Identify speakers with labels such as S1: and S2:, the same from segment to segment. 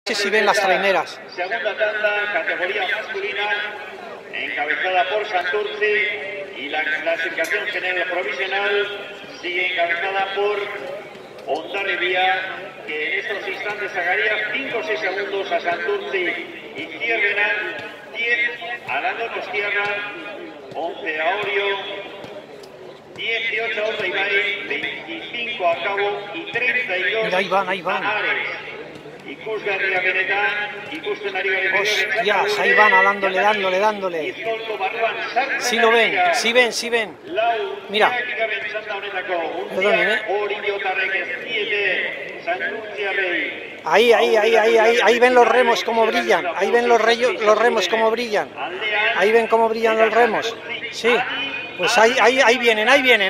S1: sé si ven las traineras.
S2: Segunda tanda, categoría masculina, encabezada por Santurce, y la clasificación general provisional sigue encabezada por Hondarribia, que en estos instantes sacaría 5 o 6 segundos a Santurce y Ciervena, 10 a Lando Nostierra, 11 a Orio, 18 a Urdaibai, 25 a Cabo y 32
S1: Mira, ahí van.
S2: a Ares. Ikusgarria benetan, ikusten ari garen
S1: Hostias, ahí van, dándole. Sí lo ven, sí ven. Mira. Perdonen, Ahí ven los remos como brillan. Ahí ven los remos como brillan. Ahí ven cómo brillan los remos. Sí, pues ahí vienen.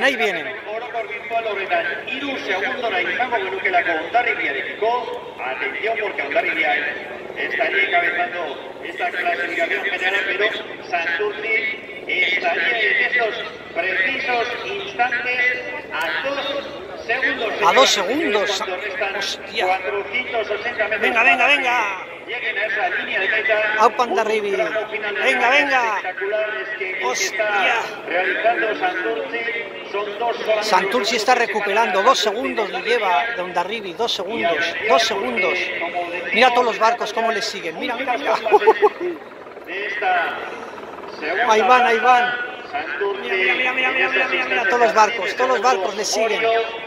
S2: Hiru segundora izango genukelako Hondarribiarekiko. Atención, porque Hondarribia estaría encabezando esta clasificación general, pero Santurce estaría en estos precisos instantes a 2 segundos.
S1: A 2 segundos.
S2: Hostia. 480 metros.
S1: Venga.
S2: Lleguen a esa línea de meta.
S1: ¡Aupa Hondarribia! Venga.
S2: Hostia. Realizando Santurce son 2 horas.
S1: Santurce está recuperando, 2 segundos le lleva de Hondarribia, 2 segundos. Mira todos los barcos cómo les siguen, mira. Ahí van. Mira, todos los barcos les siguen.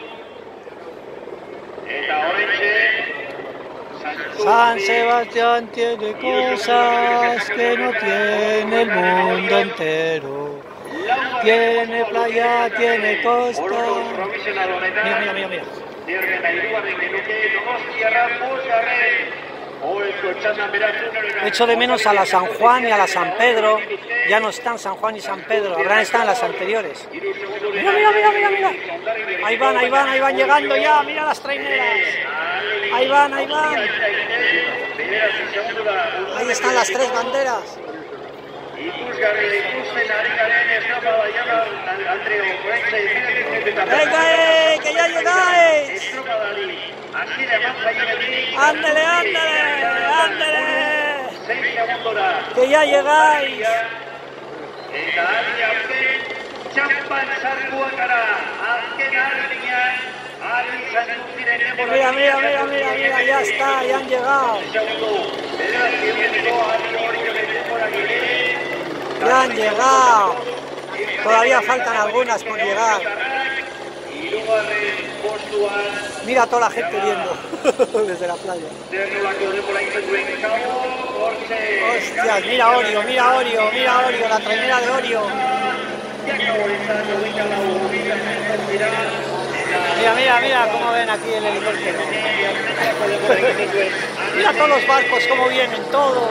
S1: San Sebastián tiene cosas que no tiene el mundo entero. Tiene playa, tiene costa. Mira. Echo de menos a la San Juan y a la San Pedro. Ya no están San Juan y San Pedro, habrán estado en las anteriores. Mira. Ahí van llegando ya, mira las traineras. Ahí van. Ahí están las 3 banderas. ¡Venga, que ya llegáis! ¡Ándale! ¡Que ya llegáis! Mira, ya está, ya han llegado. Ya han llegado. Todavía faltan algunas por llegar. Mira a toda la gente viendo desde la playa. Hostias, mira Orio, la trainera de Orio. Mira cómo ven aquí el helicóptero. Mira todos los barcos cómo vienen, todos.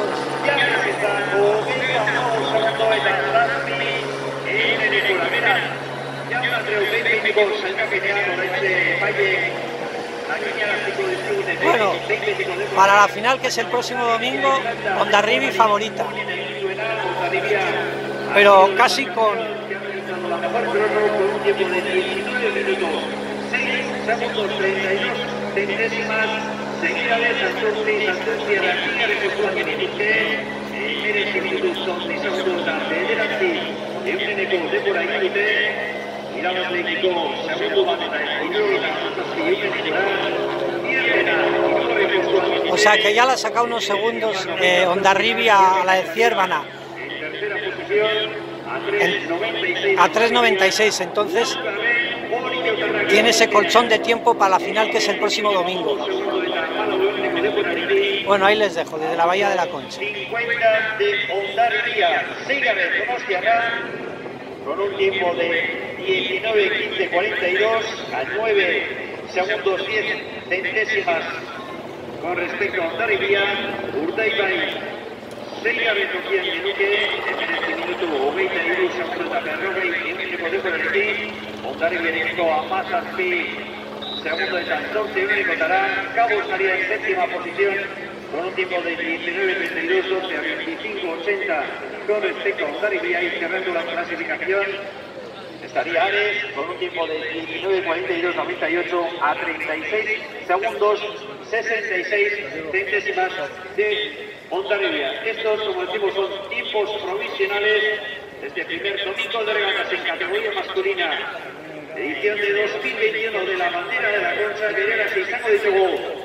S1: Bueno, para la final, que es el próximo domingo, Hondarribia favorita, pero casi con...
S2: La mejor crono con un tiempo de 19 minutos, 6 segundos 32 centésimas, seguida de Santurce, la línea de Josué Benítez, Eres minutos, 6 segundos de delante, Euneco de por ahí, miramos México, segundo Batalla,
S1: o sea que ya la ha sacado unos segundos Hondarribia a la de Ciervana.
S2: En tercera posición,
S1: a 3.96, entonces tiene ese colchón de tiempo para la final, que es el próximo domingo. Bueno, ahí les dejo, desde la Bahía de la Concha.
S2: 50 de Hondarribia, Seigabet Donostiarra, con un tiempo de 19:15:42 a 9 segundos 10 centésimas con respecto a Hondarribia. Urdaibai, Seigabet Okian Genuke, en minuto 22 segundos de Perroga y Euneko de Porelki, Hondarribiarekiko Amazazpi, segundo de Santurce, Euneko Tarán, Cabo estaría en séptima posición con un tiempo de 19:32, 12 a 25:80 con respecto a Hondarribia, y cerrando la clasificación estaría Ares con un tiempo de 19:42:98 a 36 segundos 66 centésimas de Hondarribia. Estos, como decimos, son tiempos provisionales de este primer domingo de regatas en categoría masculina, edición de 2021 de la bandera de la Concha, que llega a Seisango de Togó.